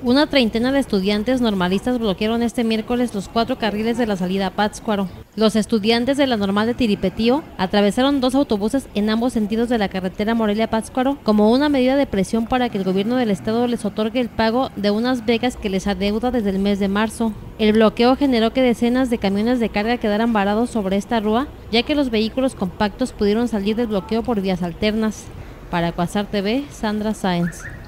Una treintena de estudiantes normalistas bloquearon este miércoles los 4 carriles de la salida a Pátzcuaro. Los estudiantes de la normal de Tiripetío atravesaron 2 autobuses en ambos sentidos de la carretera Morelia-Pátzcuaro como una medida de presión para que el gobierno del estado les otorgue el pago de unas becas que les adeuda desde el mes de marzo. El bloqueo generó que decenas de camiones de carga quedaran varados sobre esta rúa, ya que los vehículos compactos pudieron salir del bloqueo por vías alternas. Para Quasar TV, Sandra Sáenz.